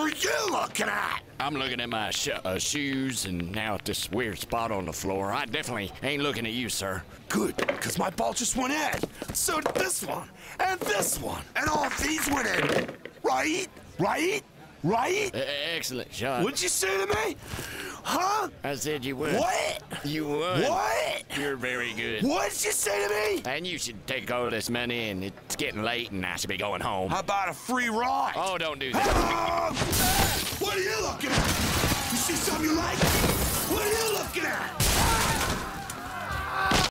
are you looking at? I'm looking at my shoes and now at this weird spot on the floor. I definitely ain't looking at you, sir. Good, because my ball just went in. So did this one, and this one, and all of these went in. Right? Right? Right? Excellent shot. What'd you say to me? Huh? I said you would. What? You would. What? You're very good. What'd you say to me? And you should take all this money, and it's getting late, and I should be going home. How about a free ride? Oh, don't do that. What are you looking at? You see something you like? What are you looking at?